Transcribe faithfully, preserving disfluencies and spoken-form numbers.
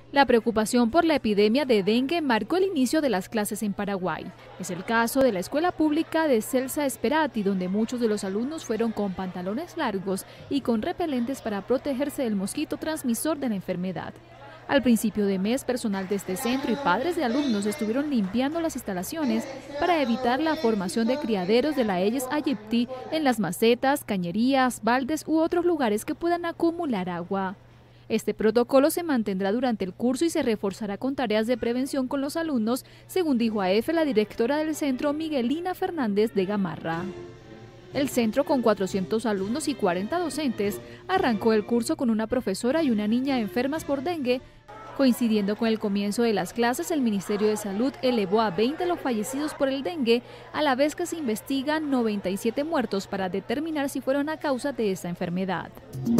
La preocupación por la epidemia de dengue marcó el inicio de las clases en Paraguay. Es el caso de la escuela pública de Celsa Esperati, donde muchos de los alumnos fueron con pantalones largos y con repelentes para protegerse del mosquito transmisor de la enfermedad. Al principio de mes, personal de este centro y padres de alumnos estuvieron limpiando las instalaciones para evitar la formación de criaderos de la Aedes aegypti en las macetas, cañerías, baldes u otros lugares que puedan acumular agua. Este protocolo se mantendrá durante el curso y se reforzará con tareas de prevención con los alumnos, según dijo a EFE la directora del centro, Miguelina Fernández de Gamarra. El centro, con cuatrocientos alumnos y cuarenta docentes, arrancó el curso con una profesora y una niña enfermas por dengue. Coincidiendo con el comienzo de las clases, el Ministerio de Salud elevó a veinte los fallecidos por el dengue, a la vez que se investigan noventa y siete muertos para determinar si fueron a causa de esta enfermedad.